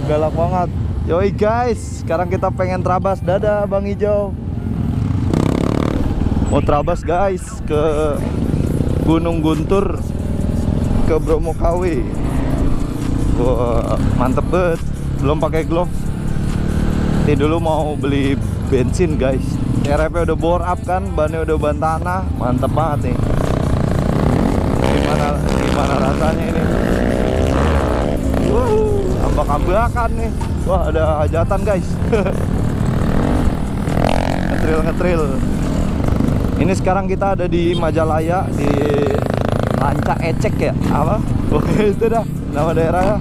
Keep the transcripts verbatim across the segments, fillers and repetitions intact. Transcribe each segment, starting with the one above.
galak banget. Yoi guys, sekarang kita pengen terabas. Dadah Bang Ijo. Mau terabas guys ke Gunung Guntur, ke Bromo K W. Wah, mantep banget. Belum pakai glove. Ini dulu mau beli bensin guys. R F-nya udah bore up kan, bannya udah ban tanah. Mantep banget nih. Gimana, gimana rasanya ini? Wuh, ambak-ambakan nih. Wah, ada hajatan guys. Ngetril ngetril. Ini sekarang kita ada di Majalaya, di Ranca Ecek ya? Apa? Oke, itu dah nama daerahnya.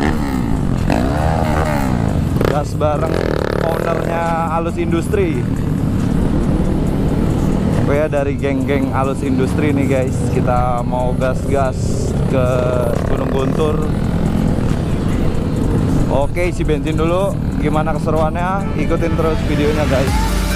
Gas bareng ownernya Alus Industri. Pokoknya dari geng-geng Alus Industri nih guys. Kita mau gas-gas ke Gunung Guntur. Oke, isi bensin dulu. Gimana keseruannya? Ikutin terus videonya guys.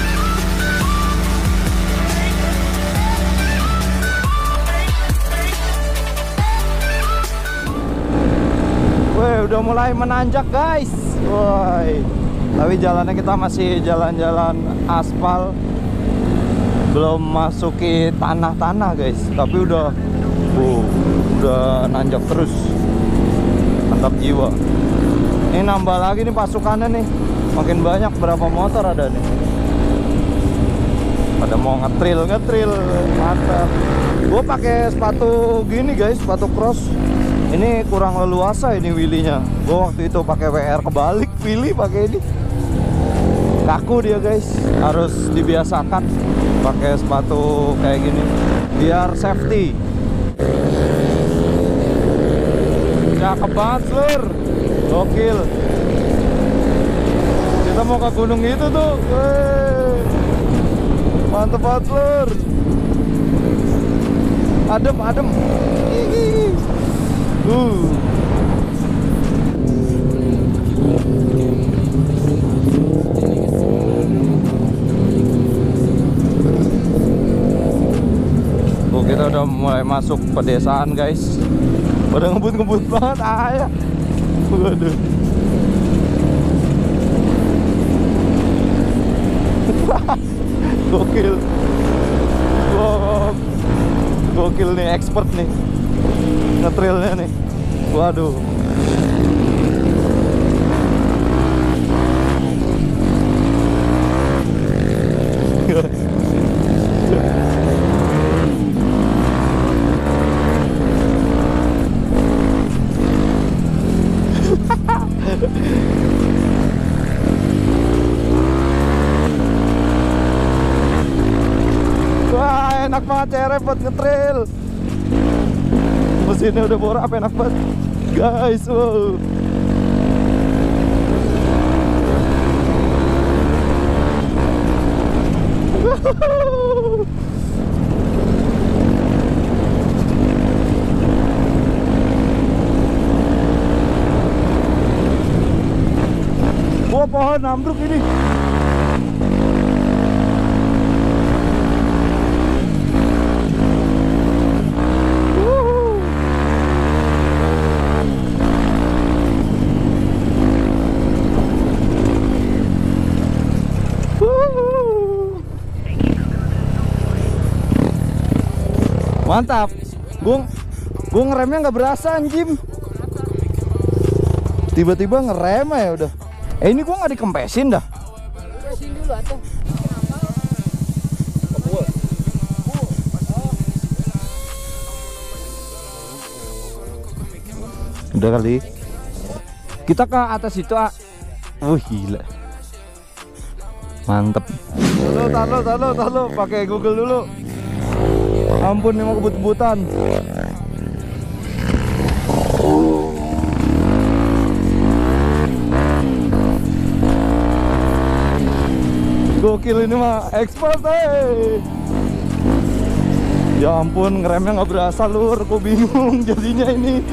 Wih, udah mulai menanjak guys. Woi, tapi jalannya kita masih jalan-jalan aspal, belum masuki tanah-tanah guys. Tapi udah, uh, udah nanjak terus. Mantap jiwa. Ini nambah lagi nih pasukannya nih. Makin banyak, berapa motor ada nih. Pada mau ngetril ngetril, mantap. Gue pakai sepatu gini guys, sepatu cross. Ini kurang leluasa ini wheelie-nya. Gue waktu itu pakai W R kebalik, wheelie pakai ini. Kaku dia guys, harus dibiasakan pakai sepatu kayak gini biar safety. Cakep banget lur, gokil. Kita mau ke gunung itu tuh. Wey, mantep banget lur. Adem adem. Hihi. Uh. Oh, kita udah mulai masuk pedesaan guys. Udah ngebut-ngebut banget ayah. Waduh. Gokil. Wow. Gokil nih, expert nih ngetrilnya nih. Waduh. Wah, enak banget C R F buat ngetrail. Mesinnya udah bore up, enak banget guys. Wow. Wah, pohon ambruk ini. Mantap. Gue gue ngeremnya nggak berasa anjim. Tiba-tiba ngerem ya udah. Eh ini gue nggak dikempesin dah. Kempesin dulu atau? Udah kali. Kita ke atas itu, ah. Wah, gila. Mantep. Taruh, taruh, taruh, taruh. Pakai Google dulu. Ampun, ini mau kebut-kebutan. Gokil ini mah, expert eh. Ya ampun, ngeremnya nggak berasa lur. Aku bingung jadinya ini.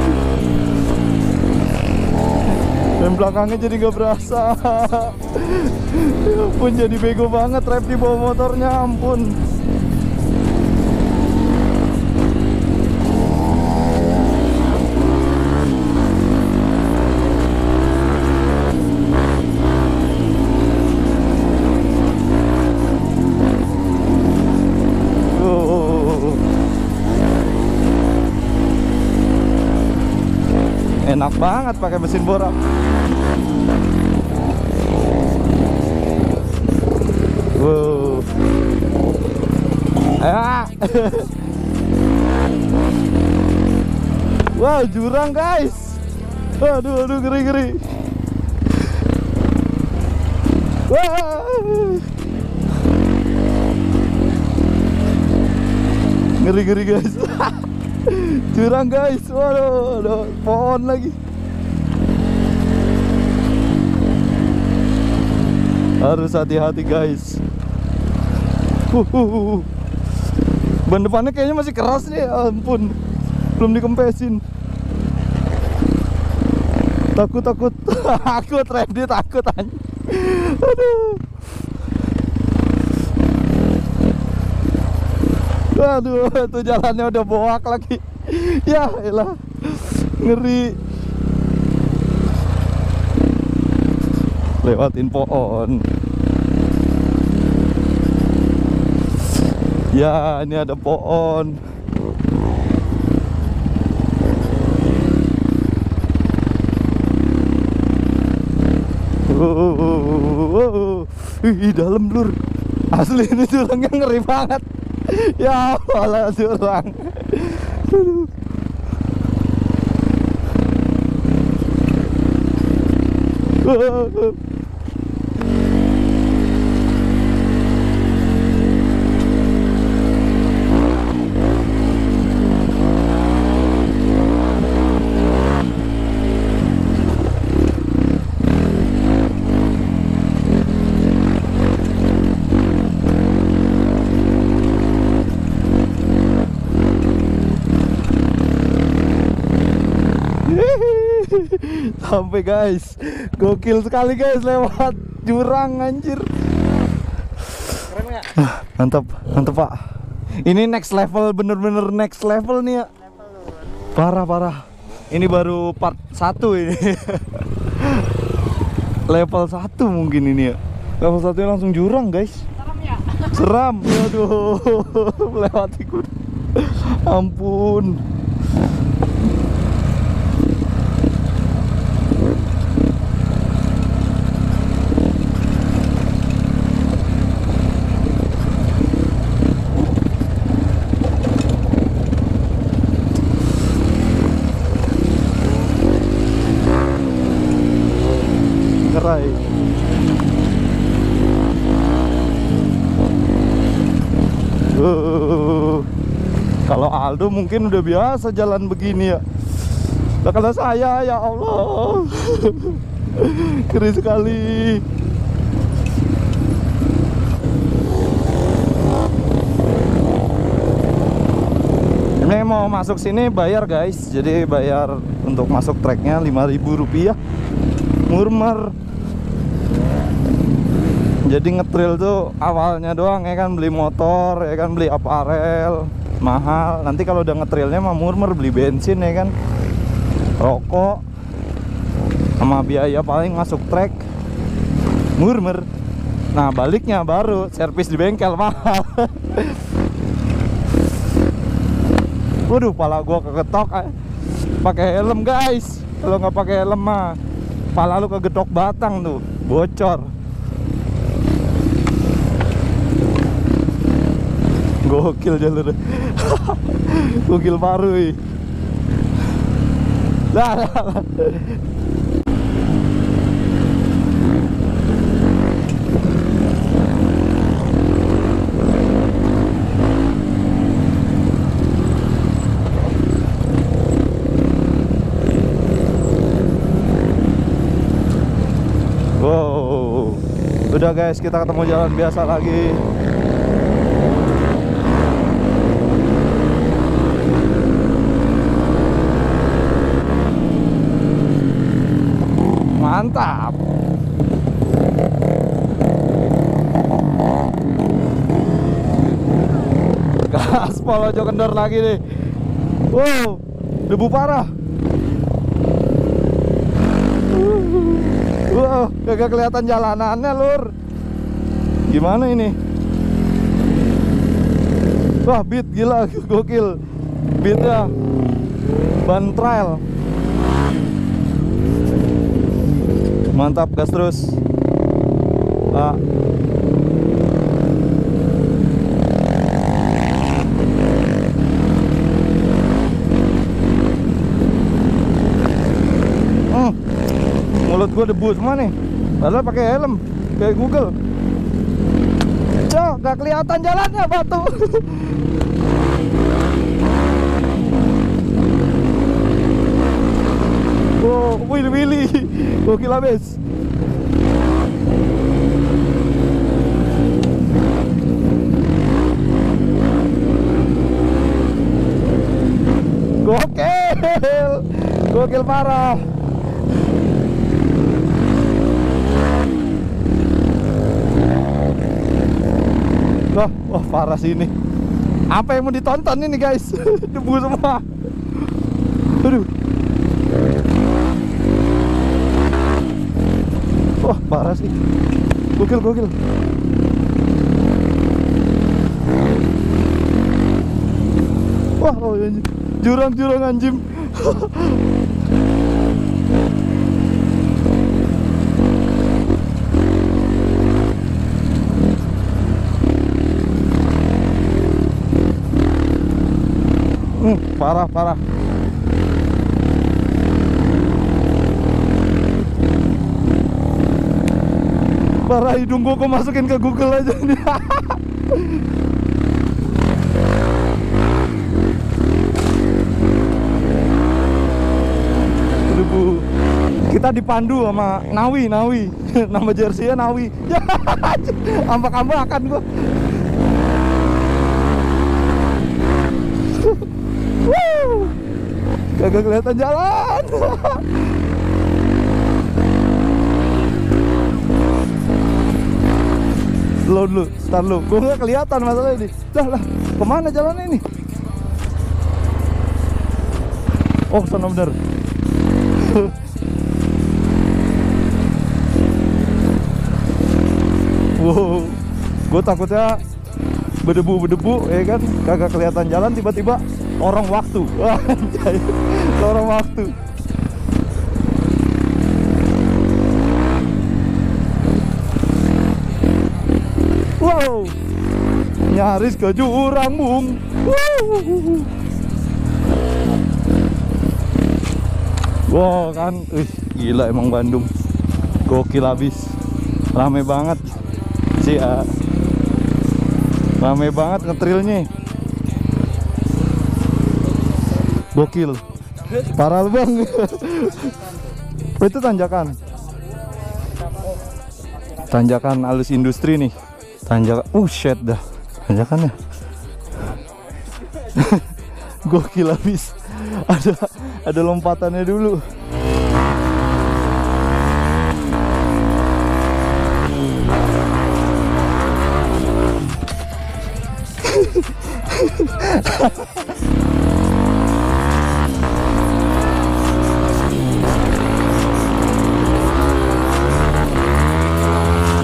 Rem belakangnya jadi nggak berasa. Ya ampun, jadi bego banget rem di bawah motornya, ampun. Enak banget pakai mesin borak. Wow. Ah. Wow, jurang guys. Aduh, aduh, ngeri, ngeri. Wah. Ngeri, ngeri guys. Jurang guys. Waduh, aduh, pohon lagi. Harus hati-hati guys. Uh, uh, uh. Ban depannya kayaknya masih keras nih, ampun. Belum dikempesin. Takut, takut. Takut, Randy, takut anjing. Aduh. Aduh, itu jalannya udah boak lagi. Ya elah, ngeri. Lewatin pohon. Ya, ini ada pohon. Oh, ih, dalam lur. Asli ini jurangnya ngeri banget. Ya Allah, jurang. Sampai guys, gokil sekali guys, lewat jurang anjir. Keren gak? Mantap, mantap pak. Ini next level, bener-bener next level nih ya. Parah, parah. Ini baru part satu ini. Level satu mungkin ini ya. Level satu langsung jurang guys. Seram ya? Seram, aduh. Melewati kuda. Ampun. Ngerai. Uh, kalau Aldo mungkin udah biasa jalan begini ya. Nah, kalau saya ya Allah, ngeri sekali. Ini mau masuk sini bayar guys, jadi bayar untuk masuk treknya lima ribu rupiah. Murmer. Jadi ngetrail tuh awalnya doang ya kan, beli motor ya kan, beli aparel mahal. Nanti kalau udah ngetrailnya mah murmer, beli bensin ya kan, rokok, sama biaya paling masuk trek murmer. Nah baliknya baru servis di bengkel mahal. Waduh, pala gua kegetok. Pakai helm guys. Kalau nggak pakai helm mah pala lu kegetok batang tuh, bocor. Gokil jalur. Gokil baru. Lah, lah, lah. Wow. Udah guys, kita ketemu jalan biasa lagi. Mantap. Gaspol aja kendor lagi nih. Wow, debu parah. Wow, kagak kelihatan jalanannya lur. Gimana ini? Wah, beat gila, gokil. Beatnya ban trail. Mantap, gas terus. Ah. Hmm. Mulut gua debu semua nih. Padahal pakai helm kayak Google. Cok, gak kelihatan jalannya batu. Oh, wili-wili. Gokil abis. Gokil. Gokil parah. Wah, wah parah sih ini. Apa yang mau ditonton ini guys? Debu semua. Aduh. Wah parah sih. Gokil gokil. Wah oh, jurang-jurang anjing. Hmm, parah parah. Parah, hidung gua kok masukin ke Google aja nih. Aduh, Bu. Kita dipandu sama Nawi, Nawi. Nama jersey-nya Nawi. Ambak-ambakan gua. Kagak kelihatan jalan. Slow dulu, start dulu. Gue nggak kelihatan masalah ini. Dah lah, kemana jalannya ini? Oh, sana bener. Wow, gue takutnya berdebu-berdebu, ya kan? Kagak kelihatan jalan, tiba-tiba orang waktu. Wah, orang waktu. Wow, nyaris ke jurang bung. Wow kan, wih gila emang Bandung, gokil abis, rame banget sih, uh, rame banget ngetrilnya, gokil, parah bang. Itu tanjakan, tanjakan Alus Industri nih. Tanjakan, uh shit dah, tanjakannya. Gokil habis. Ada ada lompatannya dulu.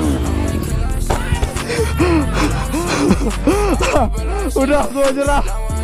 Udah, gua nyerah.